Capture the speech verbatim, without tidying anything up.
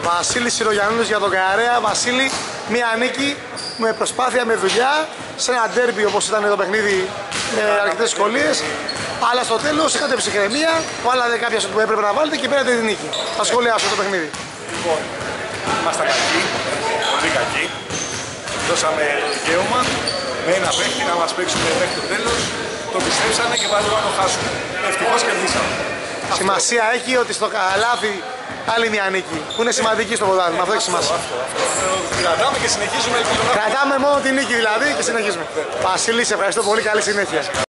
Βασίλης Συρογιαννούλης για τον Καερέα. Βασίλη, μία νίκη με προσπάθεια, με δουλειά, σε ένα ντέρμπι όπως ήταν το παιχνίδι με αρκετές δυσκολίες. Αλλά στο τέλος είχατε ψυχραιμία, βάλατε κάποια που έπρεπε να βάλετε και πήρατε τη νίκη. Θα σχολιάσω το παιχνίδι. Λοιπόν, ήμασταν κακοί, πολύ κακοί. Δώσαμε το δικαίωμα με ένα παίκτη να μας παίξουμε μέχρι το τέλος. Το πιστέψανε και πάλι να το χάσουμε. Ευτυχώς κερδίσαμε. Σημασία αυτό έχει ότι στο καλάθι άλλη μια νίκη που είναι σημαντική στο ποδάρι. Αυτό έχει σημασία. Αυτό, αυτό. Κρατάμε και συνεχίζουμε. Κρατάμε μόνο τη νίκη δηλαδή και συνεχίζουμε. Βασίλη, σε ευχαριστώ πολύ. Καλή συνέχεια.